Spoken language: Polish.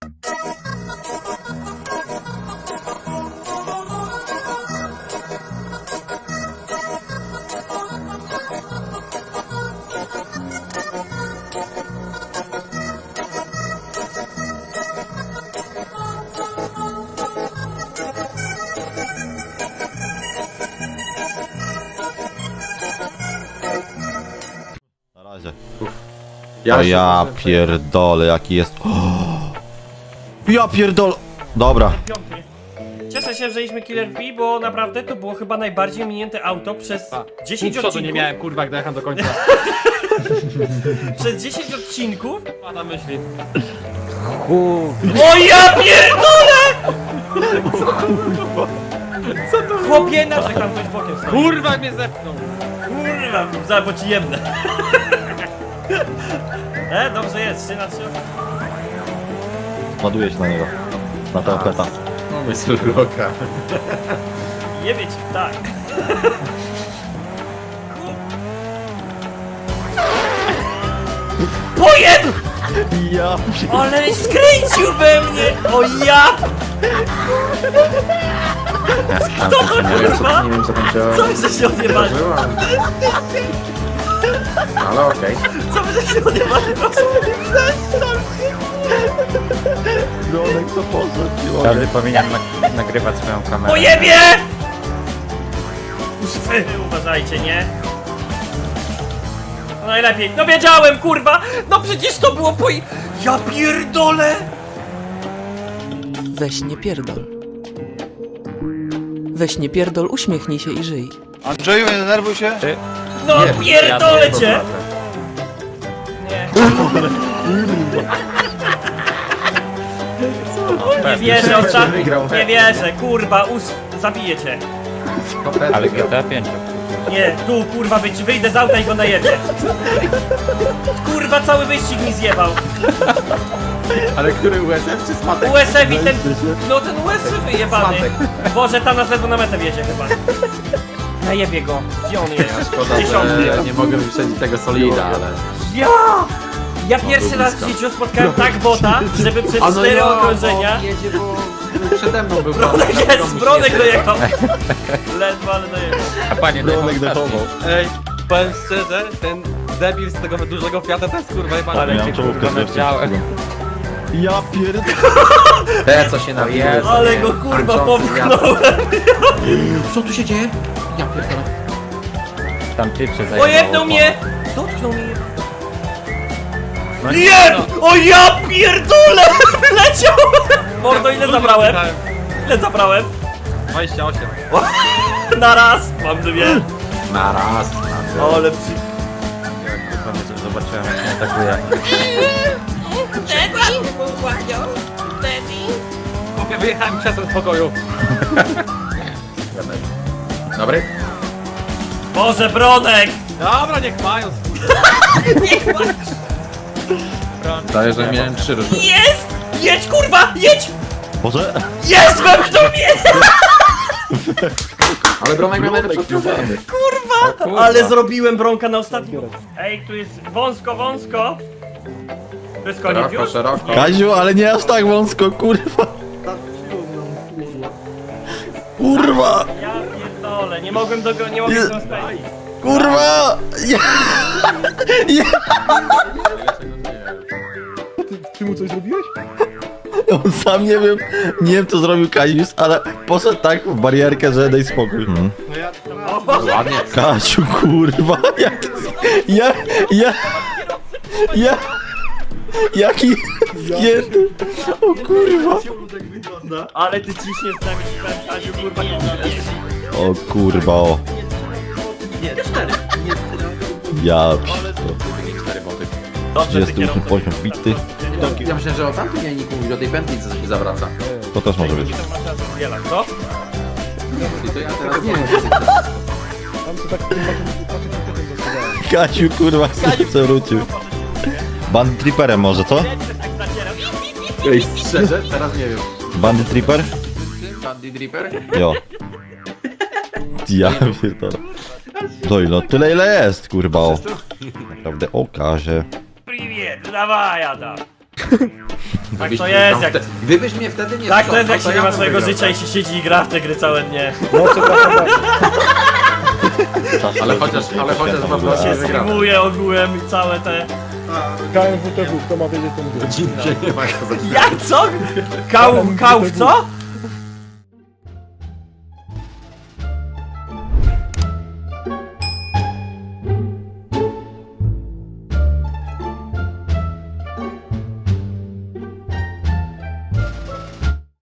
Na razie. O ja pierdolę, jaki jest... Ja pierdolę... Dobra. Cieszę się, że jesteśmy Killer B, bo naprawdę to było chyba najbardziej minięte auto przez 10 odcinków. nie miałem, kurwa, jak dojechałem do końca. Przez 10 odcinków? Ma na myśli. O ja pierdolę! Co to chłopie, narzekam ktoś bokiem stoi. Kurwa mnie zepchnął! Kurwa, bo ci jebnę. Dobrze jest, 3 na 3. Ładuję się na niego. Na tego peta. Myśl loka. Jebie ci, tak. Pojeb! Ja Ale skręcił we mnie! O ja! Kto to kurwa? Nie wiem co tam się... Co wy się odjebali? Ale okej. Co wy się odjebali? Bronek to poszedł. Każdy powinien nagrywać swoją kamerę. Pojebie! Wy uważajcie, nie? No najlepiej. No wiedziałem, kurwa! No przecież to było Ja pierdolę! Weź nie pierdol. Weź nie pierdol, uśmiechnij się i żyj. Andrzeju, nie denerwuj się. No pierdolę cię! Nie. Nie wierzę, ostatni. Nie wierzę, kurwa, zabiję cię. Ale GTA 5. Nie, tu kurwa wyjdę z auta i go najebię. Kurwa, cały wyścig mi zjebał. Ale który USF czy Smatek? USF i ten... No ten USF wyjebany. Boże, tam na zlewu na metę wjedzie chyba. Najebię go. Gdzie on jest? Szkoda, że ja nie mogę wyprzedzić tego solida, ale... Ja pierwszy raz w życiu spotkałem tak bota, żeby przez 4 okrążenia... jedzie, bo przede mną był Bronek dojechał. Ledwo, ale dojechał. A panie, Bronek dechował. Ej, powiem szczerze, ten debil z tego dużego Fiata to jest kurwa jebany. Ale cię kurwa chciałem. Ja pierdolę. Te co się nawija. Ale go kurwa popchnąłem. Co tu się dzieje? Ja pierdolę. Tam ty przez Ojebnął mnie! Dotknął mnie. Jeb! O ja pierdolę! Wyleciał! Mordo, ile zabrałem? Ile zabrałem? 28. Na raz! Mam 2. Na raz. Ale przy... Kurwa, zobaczyłem jak mnie atakuje. Chłopie, wyjechałem krzesłem z pokoju. Dobry? Boże, Bronek! Dobra, niech mają. Zdaje, że miałem 3 różne. Jest! Jedź, kurwa! Jedź! Może? Jest! Wepchnął mnie! Ale Bronek miał najlepszy odciągany. Kurwa! Ale zrobiłem Bronka na ostatnim. Ej, tu jest wąsko, wąsko. To jest koniec Szeroko, już? szeroko. Kaziu, ale nie aż tak wąsko, kurwa. Kurwa! Ja pierdolę, nie mogłem nie mogłem go spędzić. Kurwa! Ja. Ty mu coś zrobiłeś? On sam nie wiem co zrobił Kazius, ale poszedł tak w barierkę, że daj spokój. Ładnie. Kasiu, kurwa, jaki zgięty. O kurwa. Ale ty ciśniesz z nami, Kaziu, kurwa, nie wiesz. O kurwa, o. Ja pierdolę. 38 poziom bity. Ja myślę, że o tamtym jajniku mówisz, o tej pętli, co się zawraca. To też może być. Co? I to ja teraz nie wiem. Kasiu, kurwa, co wrócił. Bandit Tripperem może, co? Ej, szczerze? Teraz nie wiem. Bandit Tripper? Bandit Reaper? Jo. Ja pierdolę. To no tyle ile jest, kurwa, o. Naprawdę, o Kazie. Привет, dawaj, Ada. Tak Gdybyś to mnie jest, tam jak... Gdybyś mnie wtedy nie Tak to jest, jak sprzątał, się nie ma ja bym swojego wygrał, życia i tak? się siedzi i gra w te gry całe dnie. No przepraszam bardzo. Ale chociaż To się streamuje ogółem i całe te... KMWTW, kto ma wiedzieć, to mówi. Godzinnie nie ma. Jak co? Kałów co?